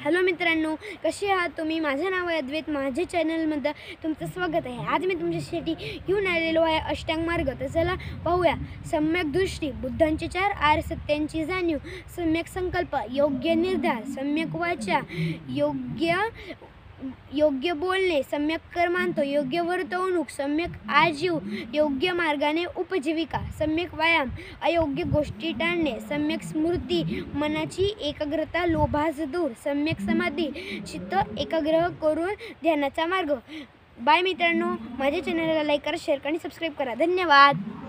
Hello मित्रांनो, कसे आहात तुम्ही? माझं नाव आहे अद्वैत. माझ्या चॅनलमध्ये तुमचं स्वागत आहे. आज मी तुमच्यासाठी घेऊन आलेलो आहे अष्टांग मार्ग. तर चला पाहूया. सम्यक दृष्टी, बुद्धांचे 4 आर्य सत्यांची जाणीव, सम्यक संकल्प, योग्य निर्धार, सम्यक वाचा, योग्य बोलणे, सम्यक कर्मांत, योग्य वर्तवणूक, सम्यक आजीव, योग्य मार्गाने उपजीविका, सम्यक व्यायाम, अयोग्य गोष्टी टाळणे, सम्यक स्मृती, मनाची एकाग्रता, लोभास दूर, सम्यक समाधी, चित्त एकाग्र करून ध्यानाचा मार्ग. बाय मित्रांनो, माझ्या चॅनलला लाईक करा, शेअर करा आणि सबस्क्राईब करा. धन्यवाद.